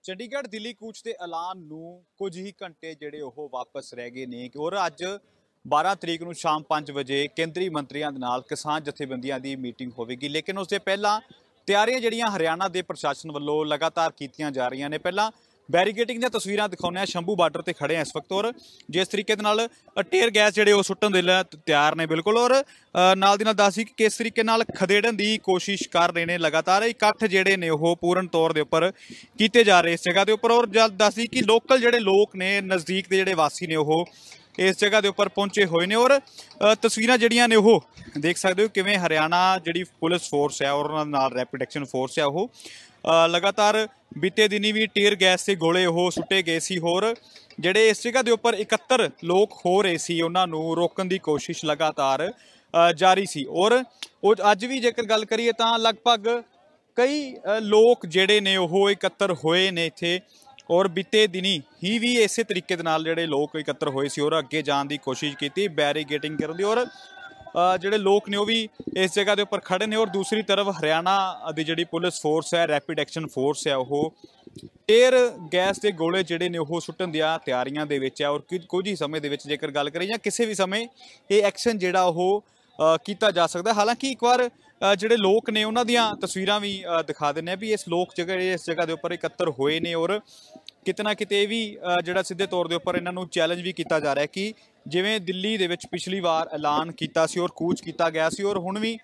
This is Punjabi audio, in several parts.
ਚੰਡੀਗੜ੍ਹ ਦਿੱਲੀ ਕੂਚ ਦੇ ਐਲਾਨ ਨੂੰ ਕੁਝ ਹੀ ਘੰਟੇ ਜਿਹੜੇ ਉਹ ਵਾਪਸ ਰਹਿ ਗਏ ਨੇ ਔਰ ਅੱਜ 12 ਤਰੀਕ ਨੂੰ ਸ਼ਾਮ 5 ਵਜੇ ਕੇਂਦਰੀ ਮੰਤਰੀਆਂ ਦੇ ਨਾਲ ਕਿਸਾਨ ਜਥੇਬੰਦੀਆਂ ਦੀ ਮੀਟਿੰਗ ਹੋਵੇਗੀ। ਲੇਕਿਨ ਉਸ ਦੇ ਪਹਿਲਾਂ ਤਿਆਰੀਆਂ ਜਿਹੜੀਆਂ ਹਰਿਆਣਾ ਦੇ ਪ੍ਰਸ਼ਾਸਨ ਵੱਲੋਂ ਲਗਾਤਾਰ ਕੀਤੀਆਂ ਜਾ ਰਹੀਆਂ ਨੇ। ਪਹਿਲਾਂ बैरीगेटिंग ਦੀਆਂ ਤਸਵੀਰਾਂ ਦਿਖਾਉਂਦੇ ਆ। ਸ਼ੰਭੂ ਬਾਰਡਰ ਤੇ ਖੜੇ ਆ ਇਸ ਵਕਤ ਔਰ ਜਿਸ ਤਰੀਕੇ ਦੇ ਨਾਲ ਟੇਅਰ ਗੈਸ ਜਿਹੜੇ ਉਹ ਸੁੱਟਣ ਦੇ ਲਈ ਤਿਆਰ ਨੇ ਬਿਲਕੁਲ। ਔਰ ਨਾਲ ਦੀ ਨਾਲ ਦੱਸੀ ਕਿ ਕਿਸ ਤਰੀਕੇ ਨਾਲ ਖਦੇੜਨ ਦੀ ਕੋਸ਼ਿਸ਼ ਕਰ ਰਹੇ ਨੇ। ਲਗਾਤਾਰ ਇਕੱਠ ਜਿਹੜੇ ਨੇ ਉਹ ਪੂਰਨ ਤੌਰ ਦੇ ਉੱਪਰ ਕੀਤੇ ਜਾ ਰਹੇ ਇਸ ਜਗ੍ਹਾ ਦੇ ਉੱਪਰ। ਔਰ ਜਦ ਦੱਸੀ ਕਿ ਲੋਕਲ ਜਿਹੜੇ ਲੋਕ ਨੇ ਨਜ਼ਦੀਕ ਦੇ ਜਿਹੜੇ ਵਾਸੀ ਨੇ ਉਹ ਇਸ ਜਗ੍ਹਾ ਦੇ ਉੱਪਰ ਪਹੁੰਚੇ ਹੋਏ ਨੇ। ਔਰ ਤਸਵੀਰਾਂ ਜਿਹੜੀਆਂ ਨੇ ਉਹ ਦੇਖ ਸਕਦੇ ਹੋ ਕਿਵੇਂ ਹਰਿਆਣਾ ਜਿਹੜੀ ਪੁਲਿਸ ਫੋਰਸ ਹੈ ਔਰ ਉਹਨਾਂ ਨਾਲ ਰੈਪਿਡ ਐਕਸ਼ਨ ਫੋਰਸ ਹੈ ਉਹ ਲਗਾਤਾਰ ਬੀਤੇ ਦਿਨੀ ਵੀ ਟੀਅਰ ਗੈਸ ਦੇ ਗੋਲੇ ਉਹ ਸੁੱਟੇ ਗਏ ਸੀ। ਹੋਰ ਜਿਹੜੇ ਇਸ ਜਗ੍ਹਾ ਦੇ ਉੱਪਰ 71 ਲੋਕ ਹੋ ਰਹੇ ਸੀ ਉਹਨਾਂ ਨੂੰ ਰੋਕਣ ਦੀ ਕੋਸ਼ਿਸ਼ ਲਗਾਤਾਰ ਜਾਰੀ ਸੀ। ਔਰ ਉਹ ਅੱਜ ਵੀ ਜੇਕਰ ਗੱਲ ਕਰੀਏ ਤਾਂ ਲਗਭਗ ਕਈ ਲੋਕ ਜਿਹੜੇ ਨੇ ਉਹ ਇਕੱਤਰ ਹੋਏ ਨੇ ਇੱਥੇ। ਔਰ ਬੀਤੇ ਦਿਨੀ ਹੀ ਵੀ ਇਸੇ ਤਰੀਕੇ ਦੇ ਨਾਲ ਜਿਹੜੇ ਲੋਕ ਇਕੱਤਰ ਹੋਏ ਸੀ ਔਰ ਅੱਗੇ ਜਾਣ ਦੀ ਕੋਸ਼ਿਸ਼ ਕੀਤੀ ਬੈਰੀਗੇਟਿੰਗ ਕਰਨ ਦੀ। ਔਰ ਜਿਹੜੇ ਲੋਕ ਨੇ ਉਹ ਵੀ ਇਸ ਜਗ੍ਹਾ ਦੇ ਉੱਪਰ ਖੜੇ ਨੇ। ਔਰ ਦੂਸਰੀ ਤਰਫ ਹਰਿਆਣਾ ਦੀ ਜਿਹੜੀ ਪੁਲਿਸ ਫੋਰਸ ਹੈ ਰੈਪਿਡ ਐਕਸ਼ਨ ਫੋਰਸ ਹੈ ਉਹ ਟੇਅਰ ਗੈਸ ਦੇ ਗੋਲੇ ਜਿਹੜੇ ਨੇ ਉਹ ਸੁੱਟਣ ਦੀਆਂ ਤਿਆਰੀਆਂ ਦੇ ਵਿੱਚ ਹੈ। ਔਰ ਕੁਝ ਹੀ ਸਮੇਂ ਦੇ ਵਿੱਚ ਜੇਕਰ ਗੱਲ ਕਰੀਏ ਜਾਂ ਕਿਸੇ ਵੀ ਸਮੇਂ ਇਹ ਐਕਸ਼ਨ ਜਿਹੜਾ ਉਹ ਕੀਤਾ ਜਾ ਸਕਦਾ। ਹਾਲਾਂਕਿ ਇੱਕ ਵਾਰ ਜਿਹੜੇ ਲੋਕ ਨੇ ਉਹਨਾਂ ਦੀਆਂ ਤਸਵੀਰਾਂ ਵੀ ਦਿਖਾ ਦਿੰਦੇ ਆ ਵੀ ਇਸ ਲੋਕ ਇਸ ਜਗ੍ਹਾ ਦੇ ਉੱਪਰ ਇਕੱਤਰ ਹੋਏ ਨੇ। ਔਰ ਕਿਤੇ ਨਾ ਕਿਤੇ ਵੀ ਜਿਹੜਾ ਸਿੱਧੇ ਤੌਰ ਦੇ ਉੱਪਰ ਇਹਨਾਂ ਨੂੰ ਚੈਲੰਜ ਵੀ ਕੀਤਾ ਜਾ ਰਿਹਾ ਕਿ ਜਿਵੇਂ ਦਿੱਲੀ ਦੇ ਵਿੱਚ ਪਿਛਲੀ ਵਾਰ ਐਲਾਨ ਕੀਤਾ ਸੀ ਔਰ ਕੂਚ ਕੀਤਾ ਗਿਆ ਸੀ। ਔਰ ਹੁਣ ਵੀ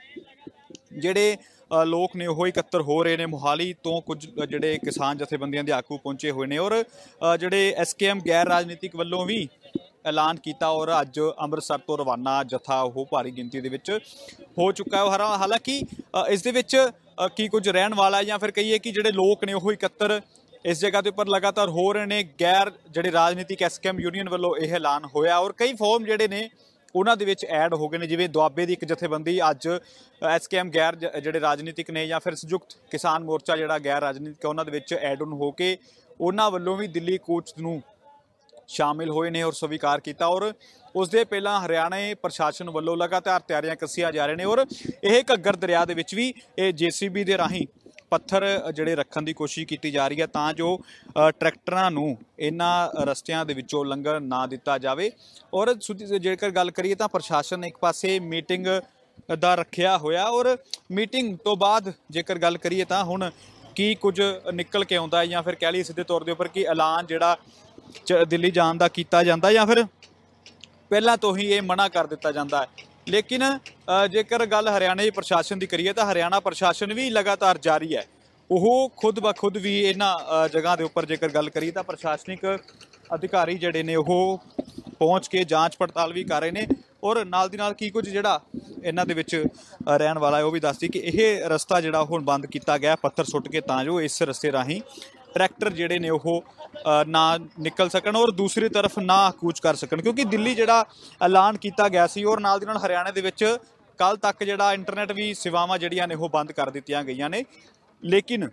ਜਿਹੜੇ ਲੋਕ ਨੇ ਉਹ ਇਕੱਤਰ ਹੋ ਰਹੇ ਨੇ। ਮੋਹਾਲੀ ਤੋਂ ਕੁਝ ਜਿਹੜੇ ਕਿਸਾਨ ਜਥੇਬੰਦੀਆਂ ਦੇ ਆਗੂ ਪਹੁੰਚੇ ਹੋਏ ਨੇ। ਔਰ ਜਿਹੜੇ SKM ਗੈਰ ਰਾਜਨੀਤਿਕ ਵੱਲੋਂ ਵੀ ਐਲਾਨ ਕੀਤਾ। ਔਰ ਅੱਜ ਅੰਮ੍ਰਿਤਸਰ ਤੋਂ ਰਵਾਨਾ ਜਥਾ ਉਹ ਭਾਰੀ ਗਿਣਤੀ ਦੇ ਵਿੱਚ ਹੋ ਚੁੱਕਾ ਹੈ। ਹਾਲਾਂਕਿ ਇਸ ਦੇ ਵਿੱਚ ਕੀ ਕੁਝ ਰਹਿਣ ਵਾਲਾ ਜਾਂ ਫਿਰ ਕਹੀਏ ਕਿ ਜਿਹੜੇ ਲੋਕ ਨੇ ਉਹ ਇਕੱਤਰ ਇਸ ਜਗ੍ਹਾ ਦੇ ਉੱਪਰ ਲਗਾਤਾਰ ਹੋ ਰਹੇ ਨੇ। ਗੈਰ ਜਿਹੜੇ ਰਾਜਨੀਤਿਕ SKM ਯੂਨੀਅਨ ਵੱਲੋਂ ਇਹ ਐਲਾਨ ਹੋਇਆ ਔਰ ਕਈ ਫਾਰਮ ਜਿਹੜੇ ਨੇ ਉਹਨਾਂ ਦੇ ਵਿੱਚ ਐਡ ਹੋ ਗਏ ਨੇ। ਜਿਵੇਂ ਦੁਆਬੇ ਦੀ ਇੱਕ ਜਥੇਬੰਦੀ ਅੱਜ SKM ਗੈਰ ਜਿਹੜੇ ਰਾਜਨੀਤਿਕ ਨੇ ਜਾਂ ਫਿਰ ਸੰਯੁਕਤ ਕਿਸਾਨ ਮੋਰਚਾ ਜਿਹੜਾ ਗੈਰ ਰਾਜਨੀਤਿਕ ਉਹਨਾਂ ਦੇ ਵਿੱਚ ਐਡ ਆਨ ਹੋ ਕੇ ਉਹਨਾਂ ਵੱਲੋਂ ਵੀ ਦਿੱਲੀ ਕੂਚ ਨੂੰ ਸ਼ਾਮਿਲ ਹੋਏ ਨੇ ਔਰ ਸਵੀਕਾਰ ਕੀਤਾ। ਔਰ ਉਸ ਦੇ ਪਹਿਲਾਂ ਹਰਿਆਣਾ ਪ੍ਰਸ਼ਾਸਨ ਵੱਲੋਂ ਲਗਾਤਾਰ ਤਿਆਰੀਆਂ ਕੱਸੀਆਂ ਜਾ ਰਹੀਆਂ ਨੇ। ਔਰ ਇਹ ਘੱਗਰ ਦਰਿਆ ਦੇ ਵਿੱਚ ਵੀ ਇਹ JCB ਦੇ ਰਾਹੀਂ ਪੱਥਰ ਜਿਹੜੇ ਰੱਖਣ ਦੀ ਕੋਸ਼ਿਸ਼ ਕੀਤੀ ਜਾ ਰਹੀ ਹੈ ਤਾਂ ਜੋ ਟਰੈਕਟਰਾਂ ਨੂੰ ਇਹਨਾਂ ਰਸਤਿਆਂ ਦੇ ਵਿੱਚੋਂ ਲੰਘਣ ਨਾ ਦਿੱਤਾ ਜਾਵੇ। ਔਰ ਜੇਕਰ ਗੱਲ ਕਰੀਏ ਤਾਂ ਪ੍ਰਸ਼ਾਸਨ ਨੇ ਇੱਕ ਪਾਸੇ ਮੀਟਿੰਗ ਦਾ ਰੱਖਿਆ ਹੋਇਆ। ਔਰ ਮੀਟਿੰਗ ਤੋਂ ਬਾਅਦ ਜੇਕਰ ਗੱਲ ਕਰੀਏ ਤਾਂ ਹੁਣ ਕੀ ਕੁਝ ਨਿਕਲ ਕੇ ਆਉਂਦਾ ਹੈ ਜਾਂ ਫਿਰ ਕਹਿ ਲਈਏ ਸਿੱਧੇ ਤੌਰ ਦੇ ਉੱਪਰ ਕਿ ਐਲਾਨ ਜਿਹੜਾ ਦਿੱਲੀ ਜਾਣ ਦਾ ਕੀਤਾ ਜਾਂਦਾ ਜਾਂ ਫਿਰ ਪਹਿਲਾਂ ਤੋਂ ਹੀ ਇਹ ਮਨਾ ਕਰ ਦਿੱਤਾ ਜਾਂਦਾ ਹੈ। ਲੇਕਿਨ ਜੇਕਰ ਗੱਲ ਹਰਿਆਣਾ ਦੇ ਪ੍ਰਸ਼ਾਸਨ ਦੀ ਕਰੀਏ ਤਾਂ ਹਰਿਆਣਾ ਪ੍ਰਸ਼ਾਸਨ ਵੀ ਲਗਾਤਾਰ ਜਾਰੀ ਹੈ। ਉਹ ਖੁਦ ਬ ਖੁਦ ਵੀ ਇਹਨਾਂ ਜਗ੍ਹਾ ਦੇ ਉੱਪਰ ਜੇਕਰ ਗੱਲ ਕਰੀਏ ਤਾਂ ਪ੍ਰਸ਼ਾਸਨਿਕ ਅਧਿਕਾਰੀ ਜਿਹੜੇ ਨੇ ਉਹ ਪਹੁੰਚ ਕੇ ਜਾਂਚ ਪੜਤਾਲ ਵੀ ਕਰ ਰਹੇ ਨੇ। ਔਰ ਨਾਲ ਦੀ ਨਾਲ ਕੀ ਕੁਝ ਜਿਹੜਾ ਇਹਨਾਂ ਦੇ ਵਿੱਚ ਰਹਿਣ ਵਾਲਾ ਹੈ ਉਹ ਵੀ ਦੱਸਦੀ ਕਿ ਇਹ ਰਸਤਾ ਜਿਹੜਾ ਹੁਣ ਬੰਦ ਕੀਤਾ ਗਿਆ ਪੱਥਰ ਸੁੱਟ ਕੇ ਤਾਂ ਜੋ ਇਸ ਰਸਤੇ ਰਾਹੀਂ ਟਰੈਕਟਰ ਜਿਹੜੇ ਨੇ ਉਹ ਨਾ ਨਿਕਲ ਸਕਣ ਔਰ ਦੂਸਰੀ ਤਰਫ ਨਾ ਕੂਚ ਕਰ ਸਕਣ। ਕਿਉਂਕਿ ਦਿੱਲੀ ਜਿਹੜਾ ਐਲਾਨ ਕੀਤਾ ਗਿਆ ਸੀ ਔਰ ਨਾਲ ਦੀ ਨਾਲ ਹਰਿਆਣਾ ਦੇ ਵਿੱਚ ਕੱਲ੍ਹ ਤੱਕ ਜਿਹੜਾ ਇੰਟਰਨੈਟ ਵੀ ਸੇਵਾਵਾਂ ਜਿਹੜੀਆਂ ਨੇ ਉਹ ਬੰਦ ਕਰ ਦਿੱਤੀਆਂ ਗਈਆਂ ਨੇ। ਲੇਕਿਨ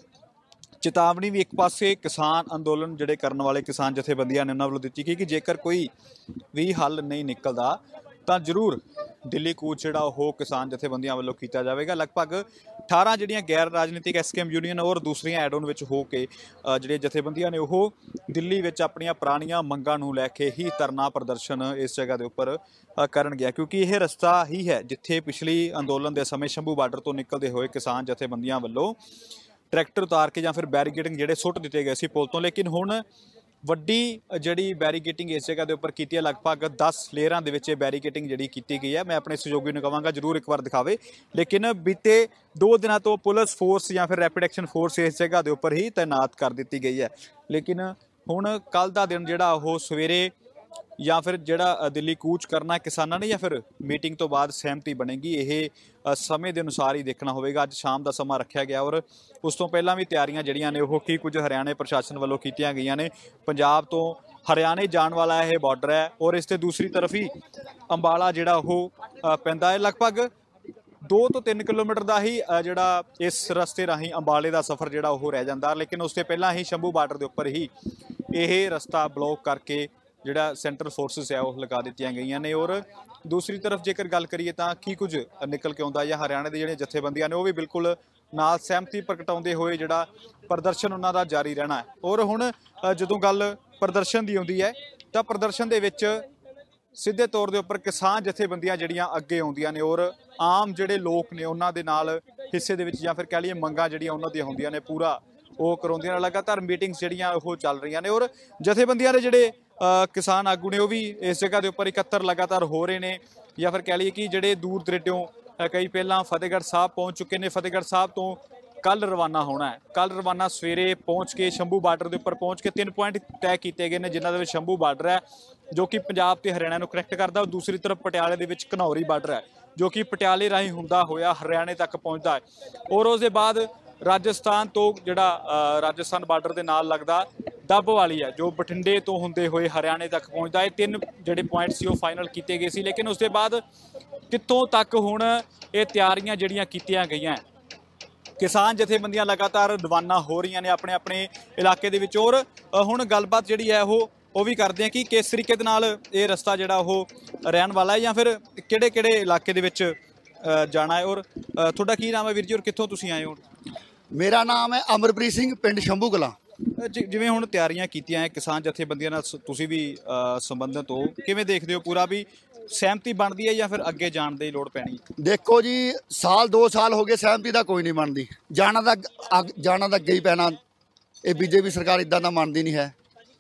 ਚੇਤਾਵਨੀ ਵੀ ਇੱਕ ਪਾਸੇ ਕਿਸਾਨ ਅੰਦੋਲਨ ਜਿਹੜੇ ਕਰਨ ਵਾਲੇ ਕਿਸਾਨ ਜਥੇਬੰਦੀਆਂ ਨੇ ਉਹਨਾਂ ਵੱਲੋਂ ਦਿੱਤੀ ਗਈ ਕਿ ਜੇਕਰ ਕੋਈ ਵੀ ਹੱਲ ਨਹੀਂ ਨਿਕਲਦਾ ਤਾਂ ਜ਼ਰੂਰ ਦਿੱਲੀ ਕੂਚ ਜਿਹੜਾ ਉਹ ਕਿਸਾਨ ਜਥੇਬੰਦੀਆਂ ਵੱਲੋਂ ਕੀਤਾ ਜਾਵੇਗਾ। ਲਗਭਗ 18 ਜਿਹੜੀਆਂ ਗੈਰ ਰਾਜਨੀਤਿਕ SKM ਯੂਨੀਅਨ ਔਰ ਦੂਸਰੀਆਂ ਐਡ ਆਨ ਵਿੱਚ ਹੋ ਕੇ ਜਿਹੜੀਆਂ ਜਥੇਬੰਦੀਆਂ ਨੇ ਉਹ ਦਿੱਲੀ ਵਿੱਚ ਆਪਣੀਆਂ ਪੁਰਾਣੀਆਂ ਮੰਗਾਂ ਨੂੰ ਲੈ ਕੇ ਹੀ ਧਰਨਾ ਪ੍ਰਦਰਸ਼ਨ ਇਸ ਜਗ੍ਹਾ ਦੇ ਉੱਪਰ ਕਰਨ ਗਿਆ। ਕਿਉਂਕਿ ਇਹ ਰਸਤਾ ਹੀ ਹੈ ਜਿੱਥੇ ਪਿਛਲੀ ਅੰਦੋਲਨ ਦੇ ਸਮੇਂ ਸ਼ੰਭੂ ਬਾਰਡਰ ਤੋਂ ਨਿਕਲਦੇ ਹੋਏ ਕਿਸਾਨ ਜਥੇਬੰਦੀਆਂ ਵੱਲੋਂ ਟਰੈਕਟਰ ਉਤਾਰ ਕੇ ਜਾਂ ਫਿਰ ਬੈਰੀਗੇਟਿੰਗ ਜਿਹੜੇ ਸੁੱਟ ਦਿੱਤੇ ਗਏ ਸੀ ਪੁਲ ਤੋਂ। ਲੇਕਿਨ ਹੁਣ ਵੱਡੀ ਜਿਹੜੀ ਬੈਰੀਗੇਟਿੰਗ ਇਸ ਜਗ੍ਹਾ ਦੇ ਉੱਪਰ ਕੀਤੀ ਹੈ। ਲਗਭਗ 10 ਲੇਅਰਾਂ ਦੇ ਵਿੱਚ ਇਹ ਬੈਰੀਗੇਟਿੰਗ ਜਿਹੜੀ ਕੀਤੀ ਗਈ ਹੈ। ਮੈਂ ਆਪਣੇ ਸਹਿਯੋਗੀ ਨੂੰ ਕਹਾਂਗਾ ਜ਼ਰੂਰ ਇੱਕ ਵਾਰ ਦਿਖਾਵੇ। ਲੇਕਿਨ ਬੀਤੇ 2 ਦਿਨਾਂ ਤੋਂ ਪੁਲਿਸ ਫੋਰਸ ਜਾਂ ਫਿਰ ਰੈਪਿਡ ਐਕਸ਼ਨ ਫੋਰਸ ਇਸ ਜਗ੍ਹਾ ਦੇ ਉੱਪਰ ਹੀ ਤਾਇਨਾਤ ਕਰ ਦਿੱਤੀ ਗਈ ਹੈ। ਲੇਕਿਨ ਹੁਣ ਕੱਲ੍ਹ ਦਾ ਦਿਨ ਜਿਹੜਾ ਉਹ ਸਵੇਰੇ ਜਾਂ ਫਿਰ ਜਿਹੜਾ ਦਿੱਲੀ ਕੂਚ ਕਰਨਾ ਕਿਸਾਨਾਂ ਨੇ ਜਾਂ ਫਿਰ ਮੀਟਿੰਗ ਤੋਂ ਬਾਅਦ ਸਹਿਮਤੀ ਬਣੇਗੀ ਇਹ ਸਮੇਂ ਦੇ ਅਨੁਸਾਰ ਹੀ ਦੇਖਣਾ ਹੋਵੇਗਾ। ਅੱਜ ਸ਼ਾਮ ਦਾ ਸਮਾਂ ਰੱਖਿਆ ਗਿਆ ਔਰ ਉਸ ਤੋਂ ਪਹਿਲਾਂ ਵੀ ਤਿਆਰੀਆਂ ਜਿਹੜੀਆਂ ਨੇ ਉਹ ਕੀ ਕੁਝ ਹਰਿਆਣਾ ਪ੍ਰਸ਼ਾਸਨ ਵੱਲੋਂ ਕੀਤੀਆਂ ਗਈਆਂ ਨੇ। ਪੰਜਾਬ ਤੋਂ ਹਰਿਆਣੇ ਜਾਣ ਵਾਲਾ ਇਹ ਬਾਰਡਰ ਹੈ ਔਰ ਇਸ ਤੇ ਦੂਸਰੀ ਤਰਫ ਹੀ ਅੰਬਾਲਾ ਜਿਹੜਾ ਉਹ ਪੈਂਦਾ ਹੈ। ਲਗਭਗ 2 ਤੋਂ 3 ਕਿਲੋਮੀਟਰ ਦਾ ਹੀ ਜਿਹੜਾ ਇਸ ਰਸਤੇ ਰਾਹੀਂ ਅੰਬਾਲੇ ਦਾ ਸਫ਼ਰ ਜਿਹੜਾ ਉਹ ਰਹਿ ਜਾਂਦਾ। ਲੇਕਿਨ ਉਸ ਤੋਂ ਪਹਿਲਾਂ ਹੀ ਸ਼ੰਭੂ ਬਾਰਡਰ ਦੇ ਉੱਪਰ ਹੀ ਇਹ ਰਸਤਾ ਬਲੌਕ ਕਰਕੇ ਜਿਹੜਾ ਸੈਂਟਰਲ ਫੋਰਸਿਸ ਹੈ ਉਹ ਲਗਾ ਦਿੱਤੀਆਂ ਗਈਆਂ ਨੇ। ਔਰ ਦੂਸਰੀ ਤਰਫ ਜੇਕਰ ਗੱਲ ਕਰੀਏ ਤਾਂ ਕੀ ਕੁਝ ਨਿਕਲ ਕੇ ਆਉਂਦਾ ਜਾਂ ਹਰਿਆਣਾ ਦੇ ਜਿਹੜੇ ਜਥੇਬੰਦੀਆਂ ਨੇ ਉਹ ਵੀ ਬਿਲਕੁਲ ਨਾਲ ਸਹਿਮਤੀ ਪ੍ਰਗਟਾਉਂਦੇ ਹੋਏ ਜਿਹੜਾ ਪ੍ਰਦਰਸ਼ਨ ਉਹਨਾਂ ਦਾ ਜਾਰੀ ਰਹਿਣਾ ਹੈ। ਔਰ ਹੁਣ ਜਦੋਂ ਗੱਲ ਪ੍ਰਦਰਸ਼ਨ ਦੀ ਆਉਂਦੀ ਹੈ ਤਾਂ ਪ੍ਰਦਰਸ਼ਨ ਦੇ ਵਿੱਚ ਸਿੱਧੇ ਤੌਰ ਦੇ ਉੱਪਰ ਕਿਸਾਨ ਜਥੇਬੰਦੀਆਂ ਜਿਹੜੀਆਂ ਅੱਗੇ ਆਉਂਦੀਆਂ ਨੇ ਔਰ ਆਮ ਜਿਹੜੇ ਲੋਕ ਨੇ ਉਹਨਾਂ ਦੇ ਨਾਲ ਹਿੱਸੇ ਦੇ ਵਿੱਚ ਜਾਂ ਫਿਰ ਕਹਿ ਲਈਏ ਮੰਗਾਂ ਜਿਹੜੀਆਂ ਉਹਨਾਂ ਦੀਆਂ ਹੁੰਦੀਆਂ ਨੇ ਪੂਰਾ ਉਹ ਕਰਾਉਂਦੀਆਂ ਨੇ। ਲਗਾਤਾਰ ਮੀਟਿੰਗਸ ਜਿਹੜੀਆਂ ਉਹ ਚੱਲ ਰਹੀਆਂ ਨੇ ਔਰ ਜਥੇਬੰਦੀਆਂ ਦੇ ਜਿਹੜੇ ਕਿਸਾਨ ਆਗੂ ਨੇ ਉਹ ਵੀ ਇਸ ਜਗ੍ਹਾ ਦੇ ਉੱਪਰ ਇਕੱਤਰ ਲਗਾਤਾਰ ਹੋ ਰਹੇ ਨੇ ਜਾਂ ਫਿਰ ਕਹਿ ਲਈਏ ਕਿ ਜਿਹੜੇ ਦੂਰ ਦਰੇਡਿਓਂ ਕਈ ਪਹਿਲਾਂ ਫਤਿਹਗੜ੍ਹ ਸਾਹਿਬ ਪਹੁੰਚ ਚੁੱਕੇ ਨੇ। ਫਤਿਹਗੜ੍ਹ ਸਾਹਿਬ ਤੋਂ ਕੱਲ ਰਵਾਨਾ ਹੋਣਾ ਹੈ। ਕੱਲ ਰਵਾਨਾ ਸਵੇਰੇ ਪਹੁੰਚ ਕੇ ਸ਼ੰਭੂ ਬਾਰਡਰ ਦੇ ਉੱਪਰ ਪਹੁੰਚ ਕੇ 3 ਪੁਆਇੰਟ ਤੈਅ ਕੀਤੇ ਗਏ ਨੇ ਜਿਨ੍ਹਾਂ ਦੇ ਵਿੱਚ ਸ਼ੰਭੂ ਬਾਰਡਰ ਹੈ ਜੋ ਕਿ ਪੰਜਾਬ ਤੇ ਹਰਿਆਣਾ ਨੂੰ ਕਨੈਕਟ ਕਰਦਾ। ਔਰ ਦੂਸਰੀ ਤਰਫ ਪਟਿਆਲੇ ਦੇ ਵਿੱਚ ਘਨੌਰੀ ਬਾਰਡਰ ਹੈ ਜੋ ਕਿ ਪਟਿਆਲੇ ਰਾਹੀਂ ਹੁੰਦਾ ਹੋਇਆ ਹਰਿਆਣੇ ਤੱਕ ਪਹੁੰਚਦਾ ਹੈ। ਔਰ ਉਸ ਦੇ ਬਾਅਦ ਰਾਜਸਥਾਨ ਤੋਂ ਜਿਹੜਾ ਰਾਜਸਥਾਨ ਬਾਰਡਰ ਦੇ ਨਾਲ ਲੱਗਦਾ ਡੱਬ ਵਾਲੀ ਹੈ ਜੋ ਬਠਿੰਡੇ ਤੋਂ ਹੁੰਦੇ ਹੋਏ ਹਰਿਆਣੇ ਤੱਕ ਪਹੁੰਚਦਾ ਹੈ। 3 ਜਿਹੜੇ ਪੁਆਇੰਟ ਸੀ ਉਹ ਫਾਈਨਲ ਕੀਤੇ ਗਏ ਸੀ ਲੇਕਿਨ ਉਸ ਦੇ ਬਾਅਦ ਕਿੱਥੋਂ ਤੱਕ ਹੁਣ ਇਹ ਤਿਆਰੀਆਂ ਜਿਹੜੀਆਂ ਕੀਤੀਆਂ ਗਈਆਂ ਕਿਸਾਨ ਜਥੇਬੰਦੀਆਂ ਲਗਾਤਾਰ ਰਵਾਨਾ ਹੋ ਰਹੀਆਂ ਨੇ ਆਪਣੇ ਆਪਣੇ ਇਲਾਕੇ ਦੇ ਵਿੱਚ। ਔਰ ਹੁਣ ਗੱਲਬਾਤ ਜਿਹੜੀ ਹੈ ਉਹ ਵੀ ਕਰਦੇ ਆ ਕਿ ਕਿਸ ਤਰੀਕੇ ਦੇ ਨਾਲ ਇਹ ਰਸਤਾ ਜਿਹੜਾ ਉਹ ਰਹਿਣ ਵਾਲਾ ਹੈ ਜਾਂ ਫਿਰ ਕਿਹੜੇ ਕਿਹੜੇ ਇਲਾਕੇ ਦੇ ਵਿੱਚ ਜਾਣਾ ਹੈ। ਔਰ ਤੁਹਾਡਾ ਕੀ ਨਾਮ ਹੈ ਵੀਰ ਜੀ ਔਰ ਕਿੱਥੋਂ ਤੁਸੀਂ ਆਏ ਹੋ? ਮੇਰਾ ਨਾਮ ਹੈ ਅਮਰਪ੍ਰੀਤ ਸਿੰਘ, ਪਿੰਡ ਸ਼ੰਭੂ ਕਲਾਂ। ਜਿਵੇਂ ਹੁਣ ਤਿਆਰੀਆਂ ਕੀਤੀਆਂ ਹੈ ਕਿਸਾਨ ਜਥੇਬੰਦੀਆਂ ਨਾਲ ਤੁਸੀਂ ਵੀ ਸੰਬੰਧਿਤ ਹੋ, ਕਿਵੇਂ ਦੇਖਦੇ ਹੋ ਪੂਰਾ ਵੀ ਸਹਿਮਤੀ ਬਣਦੀ ਹੈ ਜਾਂ ਫਿਰ ਅੱਗੇ ਜਾਣ ਦੀ ਲੋੜ ਪੈਣੀ? ਦੇਖੋ ਜੀ, ਸਾਲ 2 ਸਾਲ ਹੋ ਗਏ ਸਹਿਮਤੀ ਦਾ ਕੋਈ ਨਹੀਂ ਬਣਦੀ। ਜਾਣਾ ਤਾਂ ਅੱਗੇ ਹੀ ਪੈਣਾ। ਇਹ ਬੀਜੇਪੀ ਸਰਕਾਰ ਇਦਾਂ ਦਾ ਮੰਨਦੀ ਨਹੀਂ ਹੈ।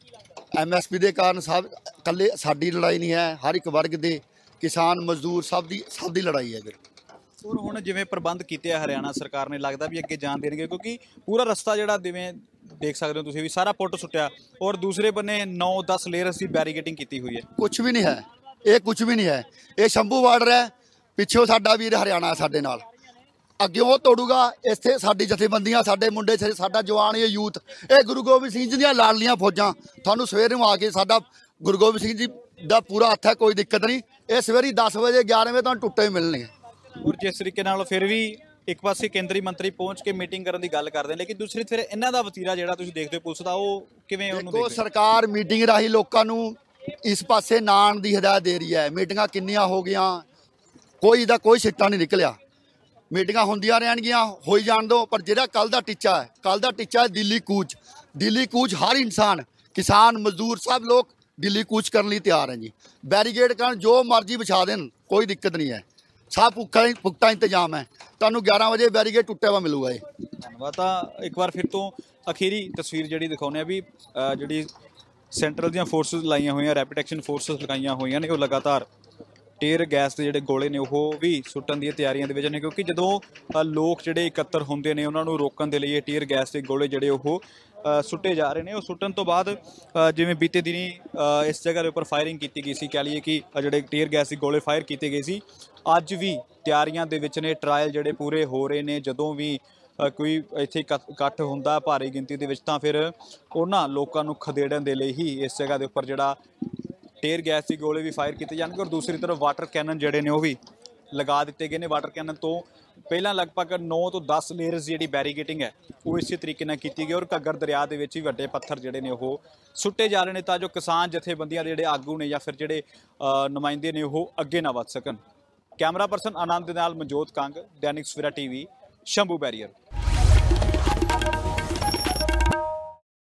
MSP ਦੇ ਕਾਰਨ ਸਭ ਇਕੱਲੇ ਸਾਡੀ ਲੜਾਈ ਨਹੀਂ ਹੈ, ਹਰ ਇੱਕ ਵਰਗ ਦੇ ਕਿਸਾਨ ਮਜ਼ਦੂਰ ਸਭ ਦੀ ਲੜਾਈ ਹੈ। ਔਰ ਹੁਣ ਜਿਵੇਂ ਪ੍ਰਬੰਧ ਕੀਤੇ ਆ ਹਰਿਆਣਾ ਸਰਕਾਰ ਨੇ, ਲੱਗਦਾ ਵੀ ਅੱਗੇ ਜਾਣ ਦੇਣਗੇ ਕਿਉਂਕਿ ਪੂਰਾ ਰਸਤਾ ਜਿਹੜਾ ਜਿਵੇਂ ਦੇਖ ਸਕਦੇ ਹੋ ਤੁਸੀਂ ਵੀ ਸਾਰਾ ਪੁੱਟ ਸੁੱਟਿਆ ਔਰ ਦੂਸਰੇ ਬੰਨੇ 9-10 ਲੇਅਰਸ ਦੀ ਬੈਰੀਕੇਡਿੰਗ ਕੀਤੀ ਹੋਈ ਹੈ। ਕੁਝ ਵੀ ਨਹੀਂ ਹੈ, ਇਹ ਕੁਝ ਵੀ ਨਹੀਂ ਹੈ। ਇਹ ਸ਼ੰਭੂ ਬਾਰਡਰ ਹੈ, ਪਿੱਛੋਂ ਸਾਡਾ ਵੀਰ ਹਰਿਆਣਾ ਸਾਡੇ ਨਾਲ, ਅੱਗੇ ਉਹ ਤੋੜੂਗਾ। ਇੱਥੇ ਸਾਡੀ ਜਥੇਬੰਦੀਆਂ, ਸਾਡੇ ਮੁੰਡੇ, ਸਾਡਾ ਜਵਾਨ, ਇਹ ਯੂਥ, ਇਹ ਗੁਰੂ ਗੋਬਿੰਦ ਸਿੰਘ ਜੀ ਦੀਆਂ ਲਾਡਲੀਆਂ ਫੌਜਾਂ। ਤੁਹਾਨੂੰ ਸਵੇਰੇ ਨੂੰ ਆ ਕੇ ਸਾਡਾ ਗੁਰੂ ਗੋਬਿੰਦ ਸਿੰਘ ਜੀ ਦਾ ਪੂਰਾ ਹੱਥ ਹੈ, ਕੋਈ ਦਿੱਕਤ ਨਹੀਂ। ਇਹ ਸਵੇਰੇ 10 ਵਜੇ 11 ਵਜੇ ਤੁਹਾਨੂੰ ਟੁੱਟੇ ਮਿਲਣਗੇ। ਔਰ ਜਿਸ ਤਰੀਕੇ ਨਾਲ ਫਿਰ ਵੀ ਇੱਕ ਪਾਸੇ ਕੇਂਦਰੀ ਮੰਤਰੀ ਪਹੁੰਚ ਕੇ ਮੀਟਿੰਗ ਕਰਨ ਦੀ ਗੱਲ ਕਰਦੇ ਨੇ ਲੇਕਿਨ ਦੂਸਰੀ ਫਿਰ ਇਹਨਾਂ ਦਾ ਵਤੀਰਾ ਜਿਹੜਾ ਤੁਸੀਂ ਦੇਖਦੇ ਹੋ ਪੁਲਿਸ ਦਾ, ਉਹ ਕਿਵੇਂ ਉਹਨੂੰ ਦੇਖਦੇ ਹੋ? ਸਰਕਾਰ ਮੀਟਿੰਗ ਰਾਹੀਂ ਲੋਕਾਂ ਨੂੰ ਇਸ ਪਾਸੇ ਨਾ ਆਉਣ ਦੀ ਹਦਾਇਤ ਦੇ ਰਹੀ ਹੈ। ਮੀਟਿੰਗਾਂ ਕਿੰਨੀਆਂ ਹੋ ਗਈਆਂ, ਕੋਈ ਸਿੱਟਾ ਨਹੀਂ ਨਿਕਲਿਆ। ਮੀਟਿੰਗਾਂ ਹੁੰਦੀਆਂ ਰਹਿਣਗੀਆਂ, ਹੋਈ ਜਾਣ ਦਿਓ। ਪਰ ਜਿਹੜਾ ਕੱਲ ਦਾ ਟੀਚਾ ਹੈ ਦਿੱਲੀ ਕੂਚ। ਦਿੱਲੀ ਕੂਚ ਹਰ ਇਨਸਾਨ, ਕਿਸਾਨ ਮਜ਼ਦੂਰ ਸਭ ਲੋਕ ਦਿੱਲੀ ਕੂਚ ਕਰਨ ਲਈ ਤਿਆਰ ਹੈ ਜੀ। ਬੈਰੀਕੇਡ ਕਰਨ ਜੋ ਮਰਜ਼ੀ ਵਿਛਾ ਦੇਣ, ਕੋਈ ਦਿੱਕਤ ਨਹੀਂ ਹੈ। ਸਭ ਪੁਖਤਾ ਇੰਤਜ਼ਾਮ ਹੈ। ਤੁਹਾਨੂੰ 11 ਵਜੇ ਬੈਰੀਕੇਡ ਟੁੱਟਿਆ ਵਾ ਮਿਲੂਗਾ। ਇਹ ਧੰਨਵਾਦ। ਤਾਂ ਇੱਕ ਵਾਰ ਫਿਰ ਤੋਂ ਅਖੀਰੀ ਤਸਵੀਰ ਜਿਹੜੀ ਦਿਖਾਉਂਦੇ ਆ ਵੀ ਜਿਹੜੀ ਸੈਂਟਰਲ ਦੀਆਂ ਫੋਰਸਿਸ ਲਾਈਆਂ ਹੋਈਆਂ, ਰੈਪਿਡ ਐਕਸ਼ਨ ਫੋਰਸਿਸ ਲਗਾਈਆਂ ਹੋਈਆਂ ਨੇ, ਉਹ ਲਗਾਤਾਰ ਟੀਅਰ ਗੈਸ ਦੇ ਜਿਹੜੇ ਗੋਲੇ ਨੇ ਉਹ ਵੀ ਸੁੱਟਣ ਦੀਆਂ ਤਿਆਰੀਆਂ ਦੇ ਵਿੱਚ ਨੇ ਕਿਉਂਕਿ ਜਦੋਂ ਲੋਕ ਜਿਹੜੇ ਇਕੱਤਰ ਹੁੰਦੇ ਨੇ ਉਹਨਾਂ ਨੂੰ ਰੋਕਣ ਦੇ ਲਈ ਇਹ ਟੀਅਰ ਗੈਸ ਦੇ ਗੋਲੇ ਜਿਹੜੇ ਉਹ ਸੁੱਟੇ ਜਾ ਰਹੇ ਨੇ। ਉਹ ਸੁੱਟਣ ਤੋਂ ਬਾਅਦ ਜਿਵੇਂ ਬੀਤੇ ਦਿਨੀ ਇਸ ਜਗ੍ਹਾ ਦੇ ਉੱਪਰ ਫਾਇਰਿੰਗ ਕੀਤੀ ਗਈ ਸੀ, ਕਹਿ ਲਈਏ ਕਿ ਜਿਹੜੇ ਟੀਅਰ ਗੈਸ ਦੇ ਗੋਲੇ ਫਾਇਰ ਕੀਤੇ ਗਏ ਸੀ, ਅੱਜ ਵੀ ਤਿਆਰੀਆਂ ਦੇ ਵਿੱਚ ਨੇ। ਟਰਾਇਲ ਜਿਹੜੇ ਪੂਰੇ ਹੋ ਰਹੇ ਨੇ। ਜਦੋਂ ਵੀ ਕੋਈ ਇੱਥੇ ਇਕੱਠ ਹੁੰਦਾ ਭਾਰੀ ਗਿਣਤੀ ਦੇ ਵਿੱਚ ਤਾਂ ਫਿਰ ਉਹਨਾਂ ਲੋਕਾਂ ਨੂੰ ਖਦੇੜਨ ਦੇ ਲਈ ਹੀ ਇਸ ਜਗ੍ਹਾ ਦੇ ਉੱਪਰ ਜਿਹੜਾ ਟੀਅਰ ਗੈਸ ਦੇ ਗੋਲੇ ਵੀ ਫਾਇਰ ਕੀਤੇ ਜਾਣਗੇ। ਔਰ ਦੂਸਰੀ ਤਰਫ ਵਾਟਰ ਕੈਨਨ ਜਿਹੜੇ ਨੇ ਉਹ ਵੀ ਲਗਾ ਦਿੱਤੇ ਗਏ ਨੇ। ਵਾਟਰ ਕੈਨਨ ਤੋਂ ਪਹਿਲਾਂ ਲਗਭਗ 9 ਤੋਂ 10 ਲੇਅਰਸ ਜਿਹੜੀ ਬੈਰੀਕੇਟਿੰਗ ਹੈ ਉਹ ਇਸੇ ਤਰੀਕੇ ਨਾਲ ਕੀਤੀ ਗਈ। ਔਰ ਘੱਗਰ ਦਰਿਆ ਦੇ ਵਿੱਚ ਵੀ ਵੱਡੇ ਪੱਥਰ ਜਿਹੜੇ ਨੇ ਉਹ ਸੁੱਟੇ ਜਾ ਰਹੇ ਨੇ ਤਾਂ ਜੋ ਕਿਸਾਨ ਜਥੇਬੰਦੀਆਂ ਦੇ ਜਿਹੜੇ ਆਗੂ ਨੇ ਜਾਂ ਫਿਰ ਜਿਹੜੇ ਨੁਮਾਇੰਦੇ ਨੇ ਉਹ ਅੱਗੇ ਨਾ ਵੱਧ ਸਕਣ। ਕੈਮਰਾ ਪਰਸਨ ਆਨੰਦ ਦੇ ਨਾਲ ਮਨਜੋਤ ਕੰਗ, ਦੈਨਿਕ ਸਵੇਰਾ TV, ਸ਼ੰਭੂ ਬੈਰੀਅਰ।